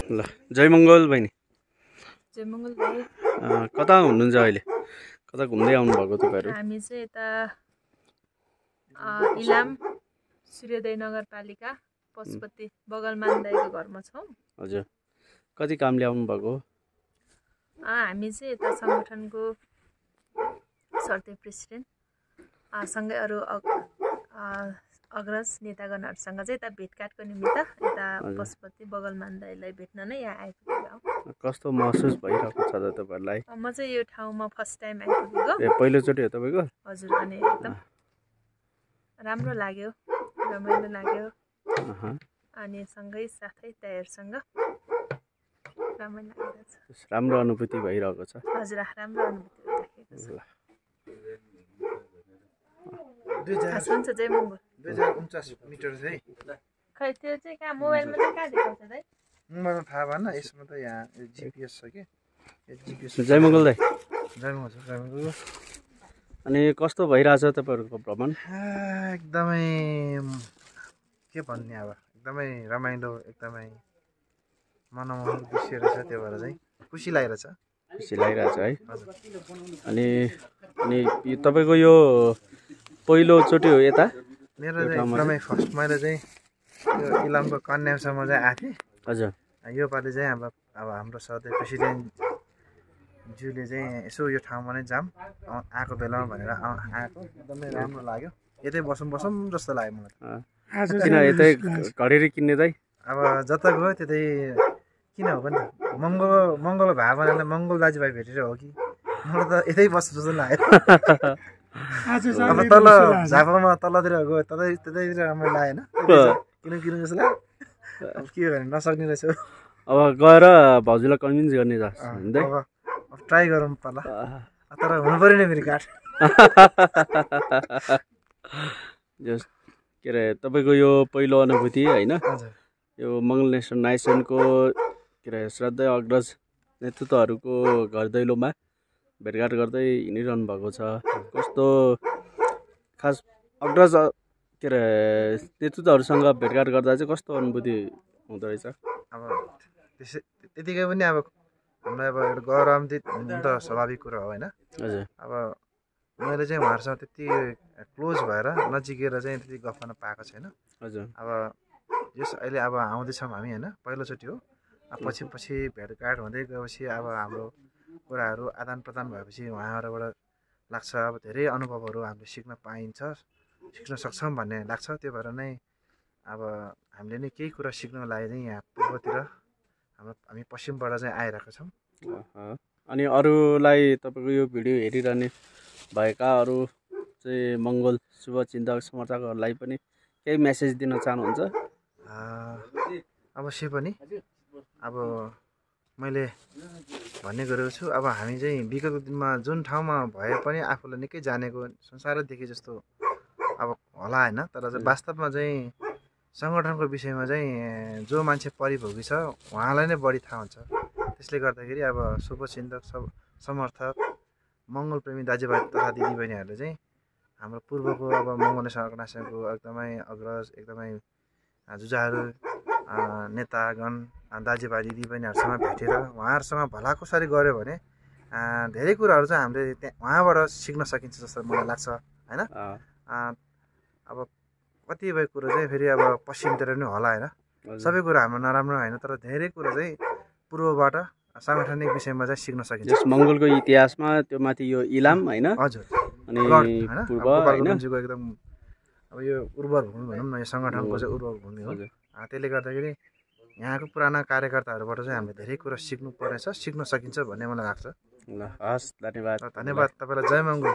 ल जय मङ्गल बहिनी। जय मङ्गल भाइ। कता हुनुहुन्छ अहिले? कता घुम्दै आउनु भएको तपाईहरु? हामी चाहिँ यता इलाम सूर्योदय नगरपालिका पशुपति बगलमान दाइको घरमा छौँ। हजुर, कति कामले आउनु भएको? हामी चाहिँ यता संगठनको सर्ते प्रेसिडेन्ट सँगै अरू अग्रज नेतागणहरूसँग चाहिँ यता भेटघाटको निमित्त यता पशुपति बगलमान दाइलाई भेट्न नै यहाँ आइपुगेको हौँ। कस्तो महसुस भइरहेको छ त तपाईहरुलाई? म चाहिँ यो ठाउँमा फर्स्ट टाइम आइपुगेको। पहिलोचोटि हो तपाईको? हजुर, अनि एकदम राम्रो लाग्यो, रमाइलो लाग्यो। अनि सँगै साथै दाइहरुसँग रमाइलो लागिरहेछ। राम्रो अनुभूति भइरहेको छ? हजुर, राम्रो अनुभूति भइरहेको छ। हुन्छ, जय मङ्गल। 2049 मिटर चाहिँ खै त्यो चाहिँ कहाँ मोबाइलमा चाहिँ कहाँ देखाउँछ दाइ? मलाई थाहा भएन, यसमा त यहाँ जिपिएस छ कि जिपिएस। जय मङ्गल दाइ। जय मङ्गल, जय मङ्गल। अनि कस्तो भइरहेछ तपाईहरुको भ्रमण? एकदमै के भन्ने, अब एकदमै रमाइलो, एकदमै मनमोहक दृश्य रहेछ। त्यो भएर चाहिँ खुसी लागिरहेछ। खुसी लागिरहेछ है? अनि तपाईको यो पहिलोचोटि हो यता? मेरो चाहिँ एकदमै फर्स्ट। मैले चाहिँ यो इलामको कन्यासम्म चाहिँ आएको थिएँ। हजुर। योपालि चाहिँ अब हाम्रो सधैँ प्रेसिडेन्टज्यूले चाहिँ यसो यो ठाउँमा नै जाम आएको बेलामा भनेर आएको। एकदमै राम्रो लाग्यो। यतै बसौँ जस्तो लाग्यो मलाई। किन यतै घडेरी किन्ने दाइ? अब जता गयो त्यतै किन हो पनि त, मङ्गल भावनाले मङ्गल दाजुभाइ भेटेर हो कि मलाई त यतै बस्छु जस्तो लाग्यो। अब तल झापामा तलतिर गयो त्यतैतिर राम्रो लागेन, किन जस्तो लाग्यो। अब के गर्ने, नसक्ने रहेछ। अब गएर भाउजूलाई कन्भिन्स गर्ने जस्तो अब ट्राई गरौँ पर्ला, तर हुनु पऱ्यो नि फेरि काठ। के अरे तपाईँको यो पहिलो अनुभूति होइन, यो मङ्गल नेसन नाइसनको के अरे श्रद्धेय अग्रज नेतृत्वहरूको घर दैलोमा भेटघाट गर्दै हिँडिरहनु भएको छ। कस्तो खास अग्रज के अरे नेतृत्वहरूसँग भेटघाट गर्दा चाहिँ कस्तो अनुभूति हुँदो रहेछ? अब त्यतिकै पनि अब हामीलाई अब एउटा गौरवान्वित हुनु त स्वाभाविक कुरा हो होइन। हजुर। अब मैले चाहिँ उहाँहरूसँग त्यति क्लोज भएर नजिकेर चाहिँ त्यति गफ गर्न पाएको छैन। हजुर। अब यस अहिले अब आउँदैछौँ हामी होइन, पहिलोचोटि हो। पछि भेटघाट हुँदै गएपछि अब हाम्रो कुराहरू आदान प्रदान भएपछि उहाँहरूबाट लाग्छ अब धेरै अनुभवहरू हामीले सिक्न सक्छौँ भन्ने लाग्छ। त्यो भएर नै अब हामीले नै केही कुरा सिक्नको लागि चाहिँ यहाँ पूर्वतिर हामी पश्चिमबाट चाहिँ आइरहेका छौँ। अनि अरूलाई तपाईँको यो भिडियो हेरिरहने भएका अरू चाहिँ मङ्गल शुभचिन्तक समर्थकहरूलाई पनि केही मेसेज दिन चाहनुहुन्छ? अवश्य पनि। अब मैले भन्ने गरेको छु, अब हामी चाहिँ विगतको दिनमा जुन ठाउँमा भए पनि आफूलाई निकै जानेको संसारै देखे जस्तो अब होला होइन, तर चाहिँ वास्तवमा चाहिँ सङ्गठनको विषयमा चाहिँ जो मान्छे परिभोगी छ उहाँलाई नै बढी थाहा हुन्छ। त्यसले गर्दाखेरि अब शुभचिन्तक समर्थक मङ्गलप्रेमी दाजुभाइ तथा दिदीबहिनीहरूले चाहिँ हाम्रो पूर्वको अब मङ्गल नेसन अर्गनाइजेसनको एकदमै अग्रज, एकदमै जुझारु नेतागण दाजुभाइ दिदीबहिनीहरूसँग भेटेर उहाँहरूसँग भलाकुसारी गऱ्यो भने धेरै कुराहरू चाहिँ हामीले त्यहाँ उहाँबाट सिक्न सकिन्छ जस्तो मलाई लाग्छ होइन। अब कतिपय कुरो चाहिँ फेरि अब पश्चिमतिर पनि होला होइन, सबै कुरा हाम्रो नराम्रो होइन, तर धेरै कुरो चाहिँ पूर्वबाट साङ्गठनिक विषयमा चाहिँ सिक्न सकिन्छ। मङ्गलको इतिहासमा त्यो माथि यो इलाम होइन। हजुर। अनि गोपालगञ्जको एकदम अब यो उर्वर भूमि भनौँ न, यो सङ्गठनको चाहिँ उर्वर भूमि हो। त्यसले गर्दाखेरि यहाँको पुराना कार्यकर्ताहरूबाट चाहिँ हामीले धेरै कुरा सिक्नु पर्नेछ, सिक्न सकिन्छ भन्ने मलाई लाग्छ। ल हस्, धन्यवाद। धन्यवाद तपाईँलाई। जय मङ्गल।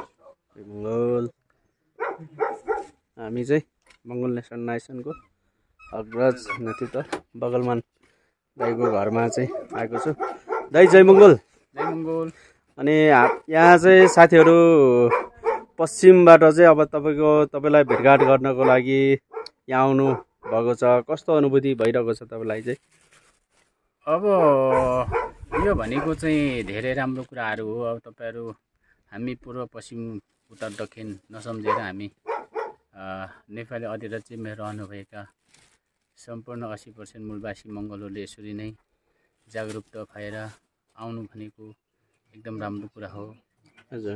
हामी चाहिँ मङ्गल नेसन नाइसनको अग्रज नेतृत्व बगलमान दाइको घरमा चाहिँ आएको छु। दाइ जय मङ्गल। जय मङ्गल। अनि यहाँ चाहिँ साथीहरू पश्चिमबाट चाहिँ अब तपाईँलाई भेटघाट गर्नको लागि यहाँ आउनु भएको छ। कस्तो अनुभूति भइरहेको छ तपाईँलाई चाहिँ? अब यो भनेको चाहिँ धेरै राम्रो कुराहरू हो। अब तपाईँहरू हामी पूर्व पश्चिम उत्तर दक्षिण नसम्झेर हामी नेपाली अधिराज्यमा रहनुभएका सम्पूर्ण 80% मूलवासी मङ्गलहरूले यसरी नै जागरुकता भएर आउनु भनेको एकदम राम्रो कुरा हो। हजुर।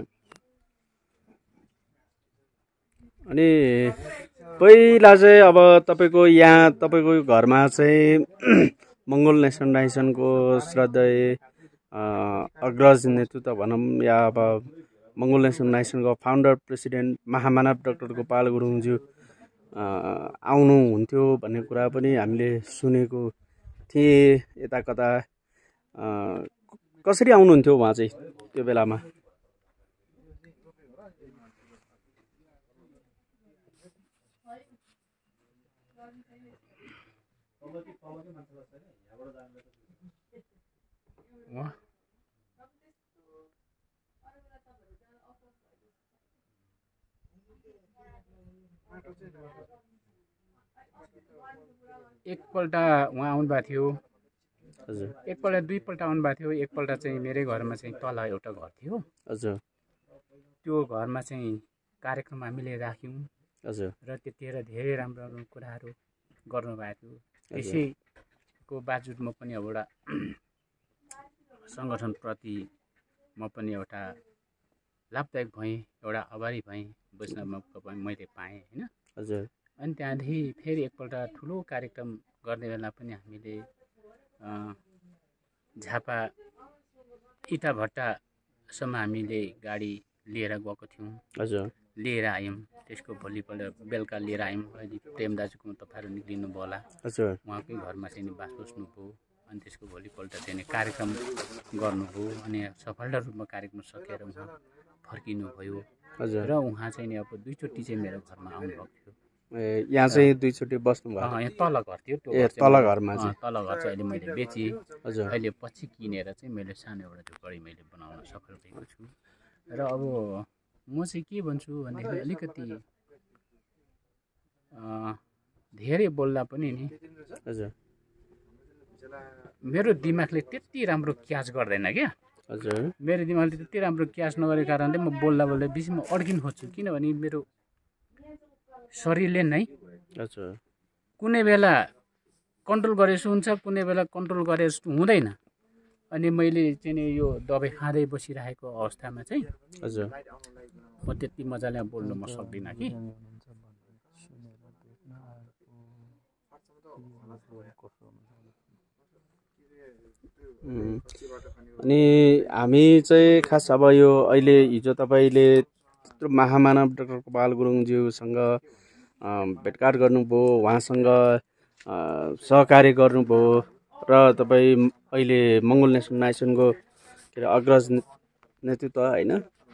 अनि पहिला चाहिँ अब तपाईँको घरमा चाहिँ मङ्गोल नेसन राइसनको श्रद्धेय अग्रज नेतृत्व भनौँ या अब मङ्गोल नेसन राइसनको फाउन्डर प्रेसिडेन्ट महामानव डाक्टर गोपाल गुरुङज्यू आउनुहुन्थ्यो भन्ने कुरा पनि हामीले सुनेको थिएँ। यता कता कसरी आउनुहुन्थ्यो उहाँ चाहिँ त्यो बेलामा? एकपल्ट उहाँ आउनुभएको थियो। हजुर। एकपल्ट दुईपल्ट आउनुभएको थियो। एकपल्ट चाहिँ मेरै घरमा चाहिँ तल एउटा घर थियो। हजुर। त्यो घरमा चाहिँ कार्यक्रम हामीले राख्यौँ। हजुर। र त्यतिखेर धेरै राम्रो राम्रो कुराहरू गर्नुभएको थियो। त्यसैको बावजुद म पनि एउटा सङ्गठनप्रति म पनि एउटा लाभदायक भएँ, एउटा आभारी भएँ, बुझ्न मैले पाएँ होइन। हजुर। अनि त्यहाँदेखि फेरि एकपल्ट ठुलो कार्यक्रम गर्ने बेला पनि हामीले झापा इटाभट्टासम्म हामीले गाडी लिएर गएको थियौँ। हजुर। लिएर आयौँ। त्यसको भोलिपल्ट बेलुका लिएर आयौँ। अहिले प्रेम दाजुकोमा तपाईँहरू निक्लिनु भयो होला। हजुर। उहाँकै घरमा चाहिँ बास बस्नुभयो। अनि त्यसको भोलिपल्ट चाहिँ कार्यक्रम गर्नुभयो। अनि सफलता रूपमा कार्यक्रम सकेर उहाँ फर्किनुभयो। हजुर। र उहाँ चाहिँ नि अब दुईचोटि चाहिँ मेरो घरमा आउनुभएको थियो। यहाँ चाहिँ दुईचोटि बस्नुभयो? यहाँ तल घर थियो। तल घरमा चाहिँ तल घर चाहिँ अहिले मैले बेचेँ। हजुर। अहिले पछि किनेर चाहिँ मैले सानो एउटा झुपडी मैले बनाउन सफल भएको छु। र अब म चाहिँ के भन्छु भन्दाखेरि अलिकति धेरै बोल्दा पनि नि हजुर मेरो दिमागले त्यति राम्रो क्याच गर्दैन क्या। हजुर। मेरो दिमागले त्यति राम्रो क्याच नगरेको कारणले म बोल्दा बेसी म अड्किन खोज्छु। किनभने मेरो शरीरले नै हजुर कुनै बेला कन्ट्रोल गरे जस्तो हुन्छ, कुनै बेला कन्ट्रोल गरे जस्तो हुँदैन। अनि मैले चाहिँ नि यो दबाई खाँदै बसिरहेको अवस्थामा चाहिँ हजुर म त्यति मजाले बोल्नु म सक्दिनँ कि। अनि हामी चाहिँ खास अब यो अहिले हिजो तपाईँले त्यत्रो महामानव डाक्टर गोपाल गुरुङज्यूसँग भेटघाट गर्नुभयो, उहाँसँग सहकार्य गर्नुभयो र तपाईँ अहिले मङ्गोल नेसन राइसनको के अरे अग्रज नेतृत्व होइन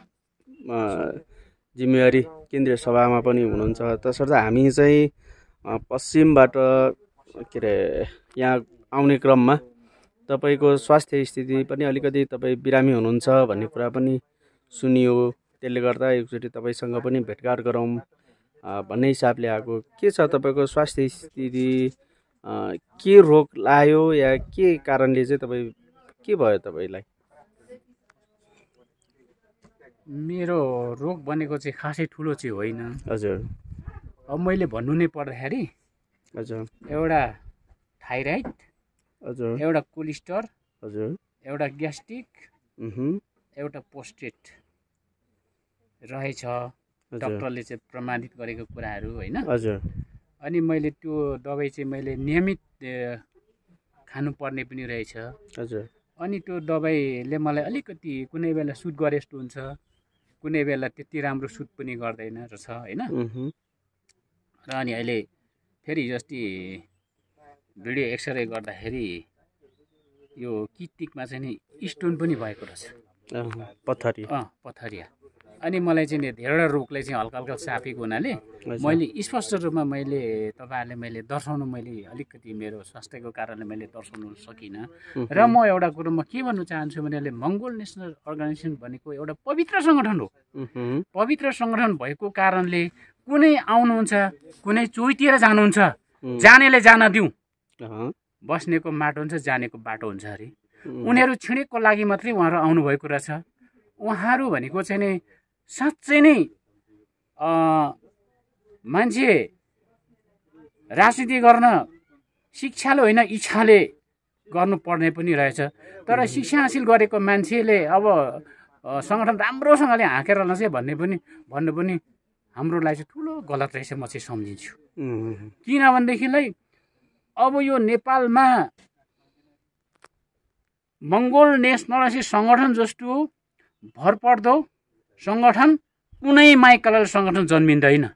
जिम्मेवारी केन्द्रीय सभामा पनि हुनुहुन्छ। तसर्थ हामी चाहिँ पश्चिमबाट के अरे यहाँ आउने क्रममा तपाईँको स्वास्थ्य स्थिति पनि अलिकति तपाईँ बिरामी हुनुहुन्छ भन्ने कुरा पनि सुनियो। त्यसले गर्दा एकचोटि तपाईँसँग पनि भेटघाट गरौँ भन्ने हिसाबले आएको। के छ तपाईँको स्वास्थ्य स्थिति? के रोग लाग्यो या के कारणले चाहिँ तपाईँ के भयो तपाईँलाई? मेरो रोग भनेको चाहिँ खासै ठुलो चाहिँ होइन। हजुर। अब मैले भन्नु नै पर्दाखेरि हजुर एउटा थाइराइड, हजुर एउटा कोलेस्ट्रल, हजुर एउटा ग्यास्ट्रिक, एउटा पोस्टेट रहेछ। डक्टरले चाहिँ प्रमाणित गरेको कुराहरू होइन। हजुर। अनि मैले त्यो दबाई चाहिँ मैले नियमित खानुपर्ने पनि रहेछ। हजुर। अनि त्यो दबाईले मलाई अलिकति कुनै बेला सुट गरे जस्तो हुन्छ, कुनै बेला त्यति राम्रो सुट पनि गर्दैन रहेछ होइन। र अनि अहिले फेरि जस्तै भिडियो एक्सरे गर्दाखेरि यो किडनीमा चाहिँ नि स्टोन पनि भएको रहेछ, पथरिया। अनि मलाई चाहिँ धेरैवटा रोगले चाहिँ हल्का हल्का चापेको हुनाले मैले स्पष्ट रूपमा तपाईँहरूले दर्शाउनु अलिकति मेरो स्वास्थ्यको कारणले मैले दर्शाउनु सकिनँ। र म एउटा कुरो म के भन्नु चाहन्छु भने मङ्गोल नेसनल अर्गनाइजेसन भनेको एउटा पवित्र सङ्गठन हो। पवित्र सङ्गठन भएको कारणले कुनै आउनुहुन्छ, कुनै चोइतिर जानुहुन्छ, जानेले जान दिउँ, बस्नेको माटो हुन्छ, जानेको बाटो हुन्छ अरे। उनीहरू छिडेको लागि मात्रै उहाँहरू आउनुभएको रहेछ। उहाँहरू भनेको चाहिँ नि साँच्चै नै मान्छे राजनीति गर्न शिक्षाले होइन इच्छाले गर्नुपर्ने पनि रहेछ। तर शिक्षा हासिल गरेको मान्छेले अब सङ्गठन राम्रोसँगले हाँकेर लान्छ भन्नु पनि हाम्रो लागि चाहिँ ठुलो गलत रहेछ म चाहिँ सम्झिन्छु। किनभनेदेखिलाई अब यो नेपालमा मङ्गोल नेसनलिस्ट सङ्गठन जस्तो भरपर्दो सङ्गठन कुनै माइकलर सङ्गठन जन्मिँदैन।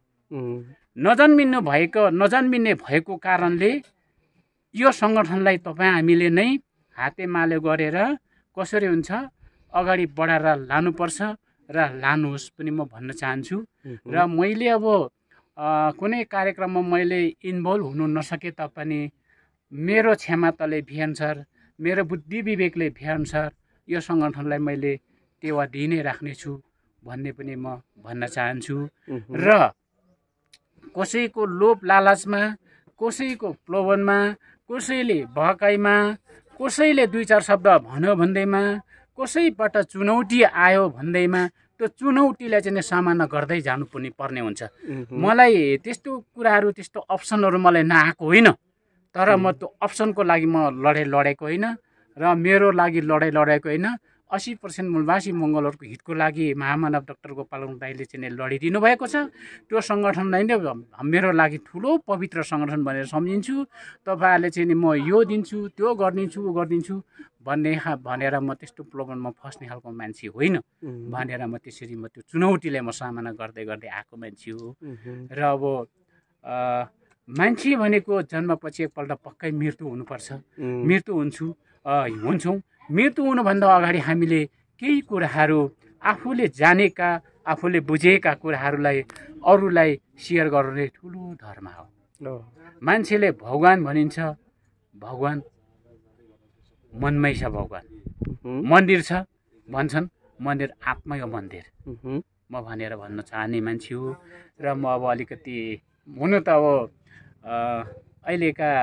नजन्मिने भएको कारणले यो सङ्गठनलाई हामीले नै हातेमाले गरेर कसरी हुन्छ अगाडि बढाएर लानुपर्छ र लानुहोस् पनि म भन्न चाहन्छु। र मैले अब कुनै कार्यक्रममा मैले इन्भल्भ हुनु नसके तापनि मेरो क्षमताले भ्याअनुसार मेरो बुद्धि विवेकले भ्याअनुसार यो सङ्गठनलाई मैले टेवा दिइ नै राख्नेछु भन्ने पनि म भन्न चाहन्छु। र कसैको लोभ लालचमा, कसैको प्रलोभनमा, कसैले बहकाइमा, कसैले 2-4 शब्द भन्यो भन्दैमा, कसैबाट चुनौती आयो भन्दैमा त्यो चुनौतीलाई चाहिँ सामना गर्दै जानु पनि पर्ने हुन्छ। मलाई त्यस्तो कुराहरू त्यस्तो अप्सनहरू मलाई नआएको होइन, तर म त्यो अप्सनको लागि म लडेको होइन र मेरो लागि लडेको होइन। 80% मूलवासी मङ्गलहरूको हितको लागि महामानव डाक्टर गोपाल गुरुङ दाइले चाहिँ लडिदिनु भएको छ। त्यो सङ्गठनलाई नै मेरो लागि ठुलो पवित्र सङ्गठन भनेर सम्झिन्छु। तपाईँहरूले चाहिँ म यो दिन्छु त्यो गरिदिन्छु भनेर म त्यस्तो प्रलोभनमा फस्ने खालको मान्छे होइन भनेर म त्यसरी त्यो चुनौतीलाई म सामना गर्दै आएको मान्छे हो। र अब मान्छे भनेको जन्मपछि एकपल्ट पक्कै मृत्यु हुनुपर्छ, मृत्यु हुन्छौँ। मृत्यु हुनुभन्दा अगाडि हामीले केही कुराहरू आफूले जानेका आफूले बुझेका कुराहरूलाई अरूलाई सेयर गर्ने ठुलो धर्म हो। मान्छेले भगवान भनिन्छ, भगवान मनमै छ, भगवान मन्दिर छ भन्छन्, मन्दिर आत्मै हो मन्दिर म भनेर भन्न चाहने मान्छे हो। र म अब अलिकति हुनु त अब अहिलेका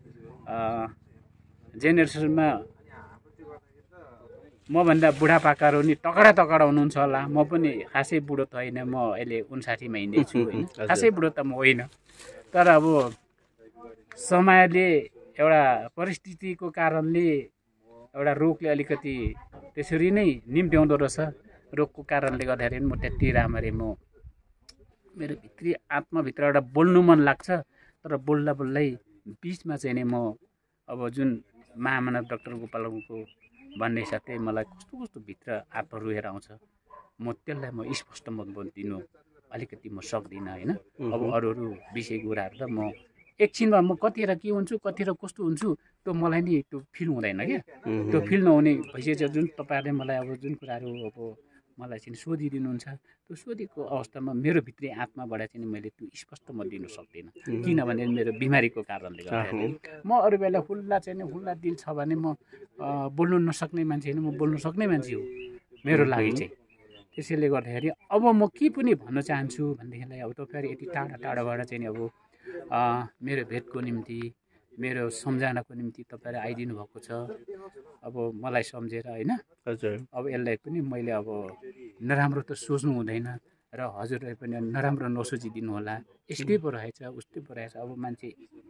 जेनेरेसनमा मभन्दा बुढापाकाहरू नि तगडा हुनुहुन्छ होला। म पनि खासै बुढो त होइन, म अहिले 59 मा हिँड्दैछु होइन, खासै बुढो त म होइन। तर अब समयले एउटा परिस्थितिको कारणले एउटा रोगले अलिकति त्यसरी नै निम्त्याउँदो रहेछ। रोगको कारणले गर्दाखेरि म त्यति राम्ररी मेरो भित्री आत्माभित्र एउटा बोल्नु मन लाग्छ, तर बोल्दै बिचमा चाहिँ नि म अब जुन महामानव डाक्टर गोपाल गुरुङको भन्ने साथै मलाई कस्तो भित्र आत्मा रोएर आउँछ, म त्यसलाई म स्पष्ट मत दिनु अलिकति म सक्दिनँ होइन। अब अरू विषय कुराहरू त म एकछिनमा म कतिखेर के हुन्छु कतिखेर कस्तो हुन्छु त्यो मलाई नि त्यो फिल हुँदैन क्या। त्यो फिल नहुने भइसकेको जुन तपाईँहरूले मलाई अब जुन कुराहरू अब मलाई चाहिँ सोधिदिनुहुन्छ, त्यो सोधेको अवस्थामा मेरो भित्री आत्माबाट चाहिँ मैले त्यो स्पष्ट म दिन सक्दिनँ, किनभने मेरो बिमारीको कारणले गर्दाखेरि। म अरू बेला खुल्ला दिल छ भने म बोल्नु नसक्ने मान्छे होइन, म बोल्नु सक्ने मान्छे हो मेरो लागि चाहिँ। त्यसैले गर्दाखेरि अब म के पनि भन्न चाहन्छु भनेदेखिलाई अब तपाईँहरू यति टाढाबाट चाहिँ अब मेरो भेटको निम्ति मेरो सम्झनाको निम्ति तपाईँहरू आइदिनु भएको छ। अब मलाई सम्झेर होइन, अब यसलाई पनि मैले अब नराम्रो त सोच्नु हुँदैन र हजुरलाई पनि नराम्रो नसोचिदिनु होला। यस्तै पो रहेछ उस्तै पो रहेछ। अब मान्छे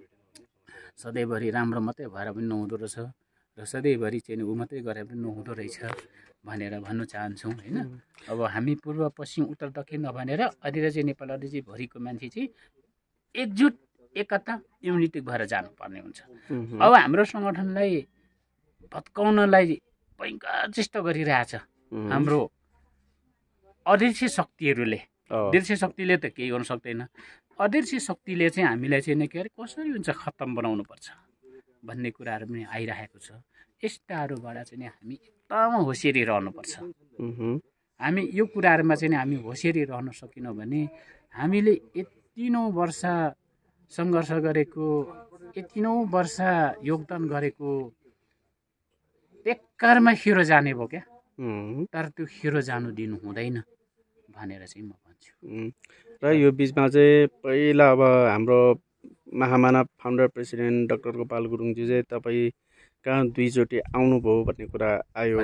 सधैँभरि राम्रो मात्रै भएर पनि नहुँदो रहेछ र सधैँभरि चाहिँ ऊ मात्रै गरेर पनि नहुँदो रहेछ भनेर भन्न चाहन्छौँ होइन। अब हामी पूर्व पश्चिम उत्तर दक्षिण नभनेर अधिर चाहिँ नेपाल भरिको मान्छे चाहिँ एकजुट एकता युनिटी भएर जानुपर्ने हुन्छ। अब हाम्रो सङ्गठनलाई भत्काउनलाई भयङ्कर चेष्टा गरिरहेछ हाम्रो अदृश्य शक्तिहरूले। दृश्य शक्तिले त केही गर्न सक्दैन, अदृश्य शक्तिले चाहिँ हामीलाई चाहिँ के अरे कसरी हुन्छ खत्तम बनाउनुपर्छ भन्ने कुराहरू पनि आइरहेको छ। यस्ताहरूबाट चाहिँ हामी एकदम होसियारी रहनुपर्छ। हामी यो कुराहरूमा चाहिँ हामी होसियारी रहन सकेनौँ भने हामीले यतिनौँ वर्ष सङ्घर्ष गरेको, यतिनौँ वर्ष योगदान गरेको बेकारमा खेरो जाने भयो क्या। तर त्यो खेरो जानु दिनु हुँदैन भनेर चाहिँ म भन्छु। र यो बिचमा चाहिँ पहिला अब हाम्रो महामानव फाउन्डर प्रेसिडेन्ट डाक्टर गोपाल गुरुङजी चाहिँ तपाईँ कहाँ 2 चोटि आउनुभयो भन्ने कुरा आयो।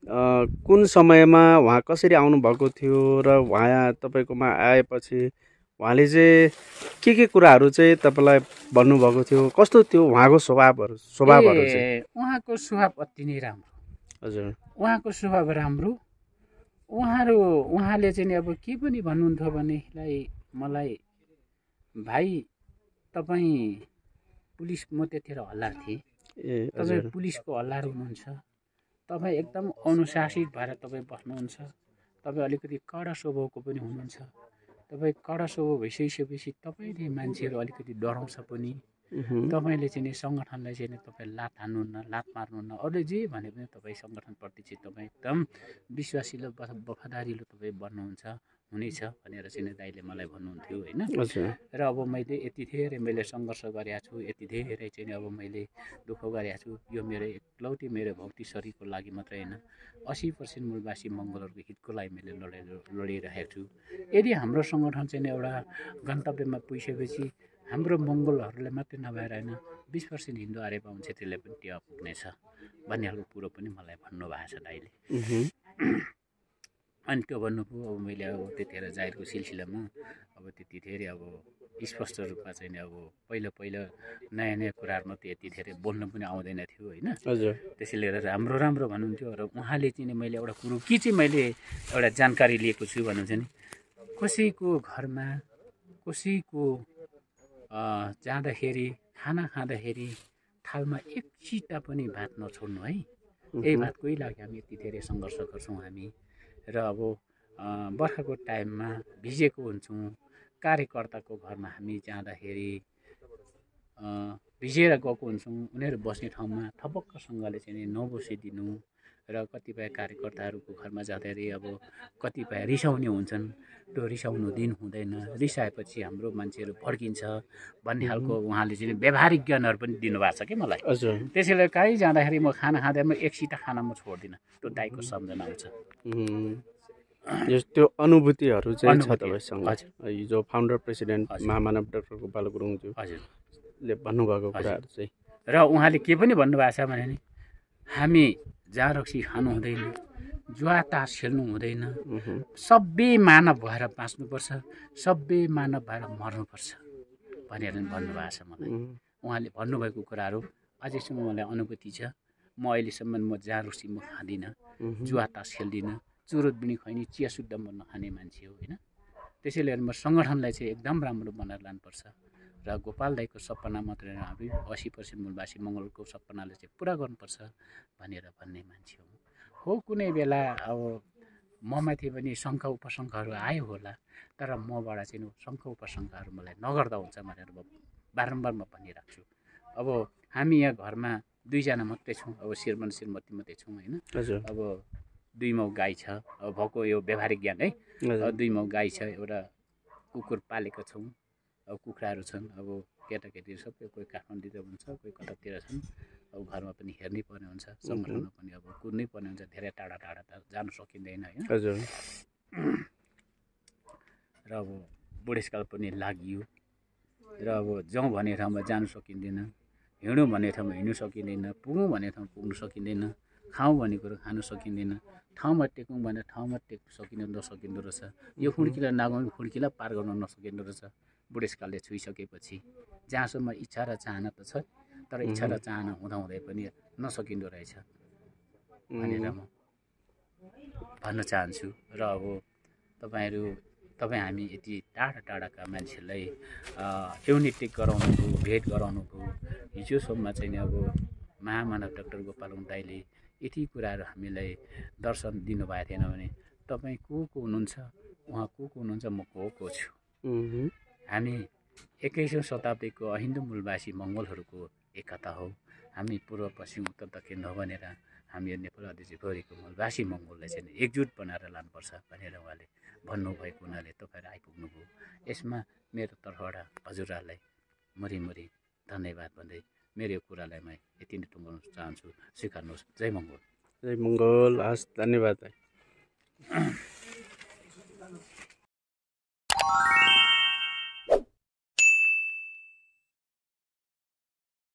कुन समयमा उहाँ कसरी आउनुभएको थियो र उहाँ तपाईँकोमा आएपछि उहाँले चाहिँ के कुराहरू चाहिँ तपाईँलाई भन्नुभएको थियो, कस्तो त्यो उहाँको स्वभावहरू चाहिँ? उहाँको स्वभाव अति नै राम्रो। हजुर, उहाँको स्वभाव राम्रो। उहाँले चाहिँ नि अब के पनि भन्नुहुन्थ्यो भनेलाई मलाई, भाइ तपाईँ पुलिस, म त्यतिखेर हल्लार थिएँ, तपाईँ पुलिसको हल्लार हुनुहुन्छ, तपाईँ एकदम अनुशासित भएर तपाईँ बस्नुहुन्छ, तपाईँ अलिकति कडा स्वभावको पनि हुनुहुन्छ, तपाईँ कडा स्वभाव भइसकेपछि तपाईँले मान्छेहरू अलिकति डराउँछ पनि, तपाईँले चाहिँ नि सङ्गठनलाई चाहिँ तपाईँ लात हान्नुहुन्न, लात मार्नुहुन्न, अरूले जे भने पनि तपाईँ सङ्गठनप्रति चाहिँ तपाईँ एकदम विश्वासिलो वफादारिलो तपाईँ बन्नुहुन्छ, हुनेछ भनेर चाहिँ दाइले मलाई भन्नुहुन्थ्यो होइन। र अब मैले यति धेरै मैले सङ्घर्ष गरेको छु, यति धेरै चाहिँ अब मैले दुःख गरेको छु, यो मेरो एकलौटी मेरो भौतिक शरीरको लागि मात्रै होइन, 80% मूलवासी मङ्गलहरूको हितको लागि मैले लडिरहेको छु। यदि हाम्रो सङ्गठन चाहिँ एउटा गन्तव्यमा पुगिसकेपछि हाम्रो मङ्गलहरूलाई मात्रै नभएर होइन 20% हिन्दू आर्य बाहुन क्षेत्रीलाई पनि त्यहाँ पुग्नेछ भन्ने खालको कुरो पनि मलाई भन्नुभएको छ दाइले। अनि त्यो भन्नुभयो। अब मैले अब त्यतिखेर जाहेरको सिलसिलामा अब त्यति धेरै अब स्पष्ट रूपमा चाहिँ अब पहिला नयाँ नयाँ कुराहरूमा त यति धेरै बोल्न पनि आउँदैन थियो होइन। त्यसैले गर्दा राम्रो भन्नुहुन्थ्यो। र उहाँले चाहिँ मैले एउटा कुरो के चाहिँ मैले एउटा जानकारी लिएको छु भन्नु चाहिँ नि, कसैको घरमा कसैको जाँदाखेरि खाना खाँदाखेरि थालमा एक चिटा पनि भात नछोड्नु है। यही भातकै लागि हामी यति धेरै सङ्घर्ष गर्छौँ हामी। र अब बर्खाको टाइममा भिजेको हुन्छौँ, कार्यकर्ताको घरमा हामी जाँदाखेरि भिजेर गएको हुन्छौँ, उनीहरू बस्ने ठाउँमा थपक्कसँगले चाहिँ नबसिदिनु। र कतिपय कार्यकर्ताहरूको घरमा जाँदाखेरि अब कतिपय रिसाउने हुन्छन्, त्यो रिसाउनु दिन हुँदैन, रिसाएपछि हाम्रो मान्छेहरू भड्किन्छ भन्ने खालको उहाँले चाहिँ व्यावहारिक ज्ञानहरू पनि दिनुभएको छ कि मलाई। त्यसैले कहीँ जाँदाखेरि म खाना खाँदा म एक सिटा खाना म छोड्दिनँ, त्यो दाइको सम्झना आउँछ। त्यो अनुभूतिहरू चाहिँ छ तपाईँसँग? जो फाउन्डर प्रेसिडेन्ट महामानव डाक्टर गोपाल गुरुङज्यूले भन्नुभएको कुराहरू चाहिँ? र उहाँले के पनि भन्नुभएको छ भने नि, हामी जहाँ रक्सी खानु हुँदैन, जुवा तास खेल्नु हुँदैन, सबै मानव भएर बाँच्नुपर्छ, सबै मानव भएर मर्नुपर्छ भनेर भन्नुभएको छ मलाई। उहाँले भन्नुभएको कुराहरू अझैसम्म मलाई अनुभूति छ। म अहिलेसम्म म जहाँ रक्सी म खाँदिनँ, जुवा तास खेल्दिनँ, चुरोट बिनी खैनी चिया सुद्धा म नखाने मान्छे हो होइन। त्यसैले म सङ्गठनलाई चाहिँ एकदम राम्रो बनाएर लानुपर्छ र गोपाल दाइको सपना मात्रै हामी 80% मूलवासी मङ्गलको सपनालाई चाहिँ पुरा गर्नुपर्छ भनेर भन्ने मान्छे हो। कुनै बेला अब ममाथि पनि शङ्का उपशङ्काहरू आयो होला, तर मबाट चाहिँ शङ्का उपशङ्काहरू मलाई नगर्दा हुन्छ भनेर म बारम्बार म भनिराख्छु। अब हामी यहाँ घरमा 2 जना मात्रै छौँ, अब श्रीमान श्रीमती मात्रै छौँ होइन। अब 2 माउ गाई छ, अब भएको यो व्यावहारिक ज्ञान है। 2 माउ गाई छ, एउटा कुकुर पालेका छौँ, अब कुखुराहरू छन्। अब केटाकेटी सबै कोही काठमाडौँतिर हुन्छ, कोही कतातिर छन्। अब घरमा पनि हेर्नै पर्ने हुन्छ, सङ्गठनमा पनि अब कुद्नै पर्ने हुन्छ, धेरै टाढा टाढा त जानु सकिँदैन होइन। र अब बुढेसकाल पनि लाग्यो, र अब जाउँ भन्ने ठाउँमा जानु सकिँदैन, हिँडौँ भन्ने ठाउँमा हिँड्नु सकिँदैन, पुगौँ भन्ने ठाउँमा पुग्नु सकिँदैन, खाउँ भन्ने कुरो खानु सकिँदैन, ठाउँमा टेकौँ भने ठाउँमा टेक्नु नसकिँदो रहेछ। यो खुड्कीलाई नागौँ खुड्कीलाई पार गर्न नसकिँदो रहेछ। बुढेसकालले छुइसकेपछि जहाँसम्म इच्छा र चाहना त छ, तर इच्छा र चाहना हुँदाहुँदै पनि नसकिँदो रहेछ भनेर म भन्न चाहन्छु। र अब तपाईँ हामी यति टाढा टाढाका मान्छेलाई युनिटी गराउनुको, भेट गराउनुको हिजोसम्म चाहिँ अब महामानव डाक्टर गोपाल दाइले यति कुराहरू हामीलाई दर्शन दिनुभएको थिएन भने तपाईँ को हुनुहुन्छ, उहाँ को हुनुहुन्छ, म को छु। हामी 21औं शताब्दीको हिन्दू मूलवासी मङ्गलहरूको एकता हो। हामी पूर्व पश्चिम उत्तर दक्षिण नभनेर हामी नेपाल अधिराज्यभरिको मूलवासी मङ्गललाई चाहिँ एकजुट बनाएर लानुपर्छ भनेर उहाँले भन्नुभएको हुनाले तपाईँहरू आइपुग्नुभयो। यसमा मेरो तर्फबाट हजुरहरूलाई मरिमरि धन्यवाद भन्दै मेरो कुरालाई म यति नै टुङ्गाउन चाहन्छु। स्वीकार्नुहोस्। जय मङ्गल। जय मङ्गल। हस्, धन्यवाद।